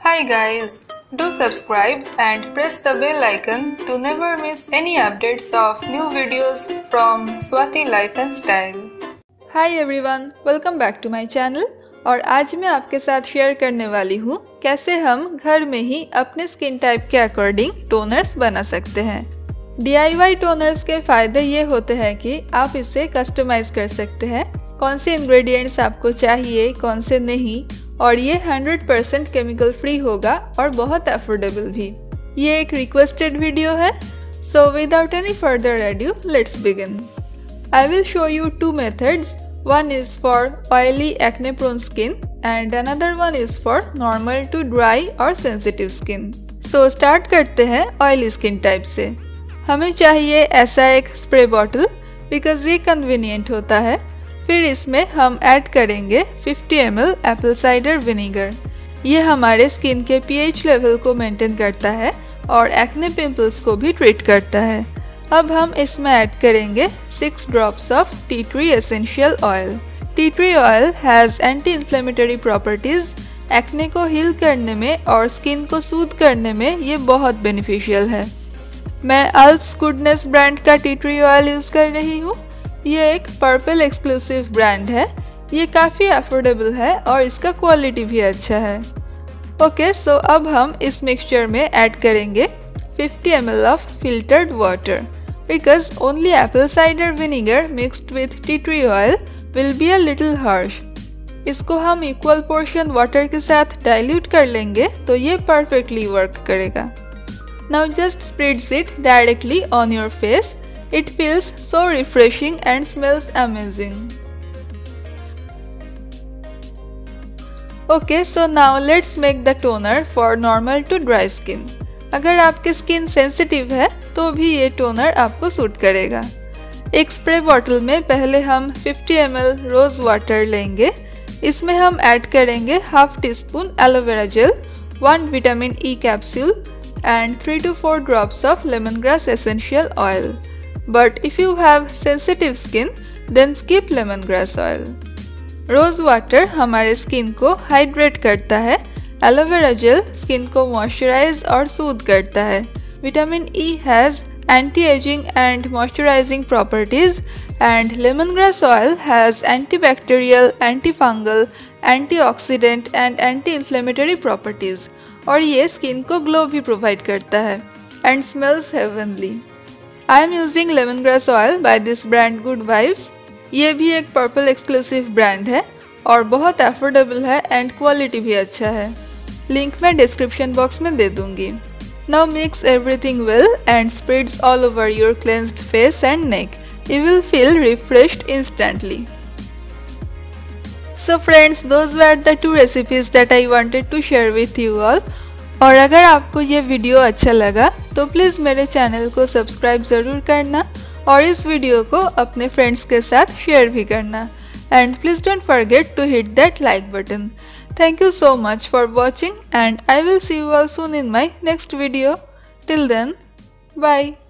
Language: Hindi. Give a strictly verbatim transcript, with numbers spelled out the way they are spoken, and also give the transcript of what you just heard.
Hi guys, do subscribe and press the bell icon to never miss any updates of new videos from Swati Life and Style. Hi everyone, welcome back to my channel। और आज मैं आपके साथ शेयर करने वाली हूँ कैसे हम घर में ही अपने स्किन टाइप के अकॉर्डिंग टोनर्स बना सकते हैं। डी आई वाई टोनर्स के फायदे ये होते हैं कि आप इसे कस्टमाइज कर सकते हैं, कौन से इंग्रेडिएंट्स आपको चाहिए कौन से नहीं, और ये हंड्रेड परसेंट केमिकल फ्री होगा और बहुत अफोर्डेबल भी। ये एक रिक्वेस्टेड वीडियो है, so without any further adieu let's begin. I will show you two methods. One is for oily acne prone skin and another one is for normal to dry or sensitive skin. So start करते हैं oily skin type से। हमें चाहिए ऐसा एक स्प्रे बॉटल बिकॉज ये कन्वीनियंट होता है। फिर इसमें हम ऐड करेंगे fifty M L apple cider vinegar. ये हमारे स्किन के पीएच लेवल को मेंटेन करता है और एक्ने पिंपल्स को भी ट्रीट करता है। अब हम इसमें ऐड करेंगे six drops of tea tree essential oil. Tea tree oil has anti inflammatory properties. Acne को हील करने में और स्किन को सूद करने में ये बहुत बेनिफिशियल है। मैं अल्प्स गुडनेस ब्रांड का टी ट्री ऑयल यूज़ कर रही हूँ। ये एक पर्पल एक्सक्लूसिव ब्रांड है। ये काफ़ी अफोर्डेबल है और इसका क्वालिटी भी अच्छा है। ओके, सो अब हम इस मिक्सचर में ऐड करेंगे fifty M L of filtered water because only apple cider vinegar mixed with tea tree oil will be a little harsh. इसको हम इक्वल पोर्शन वाटर के साथ डाइल्यूट कर लेंगे तो ये परफेक्टली वर्क करेगा। Now just spreads it directly on your face. It feels so refreshing and smells amazing. Okay, so now let's make the toner for normal to dry skin. अगर आपकी स्किन सेंसिटिव है तो भी ये टोनर आपको सूट करेगा। एक स्प्रे बॉटल में पहले हम fifty M L rose water लेंगे। इसमें हम ऐड करेंगे half teaspoon aloe vera gel, one vitamin E capsule and three two four drops of lemongrass essential oil. But if you have sensitive skin then skip lemongrass oil. Rose water हमारे स्किन को हाइड्रेट करता है। एलोवेरा जेल स्किन को मॉइस्चराइज और सूद करता है। Vitamin E has anti ageing and moisturising properties and lemon grass oil has antibacterial, anti fungal, antioxidant and anti inflammatory properties, और ये स्किन को ग्लो भी प्रोवाइड करता है and smells heavenly. I am using lemongrass oil by this brand good vibes. ये भी एक पर्पल एक्सक्लूसिव ब्रांड है और बहुत अफोर्डेबल है एंड क्वालिटी भी अच्छा है। लिंक मैं डिस्क्रिप्शन बॉक्स में दे दूंगी। Now mix everything well and spreads all over your cleansed face and neck. You will feel refreshed instantly. So friends, those were the two recipes that I wanted to share with you all. और अगर आपको ये वीडियो अच्छा लगा तो प्लीज़ मेरे चैनल को सब्सक्राइब ज़रूर करना और इस वीडियो को अपने फ्रेंड्स के साथ शेयर भी करना। And please don't forget to hit that like button. Thank you so much for watching and I will see you all soon in my next video. Till then, bye.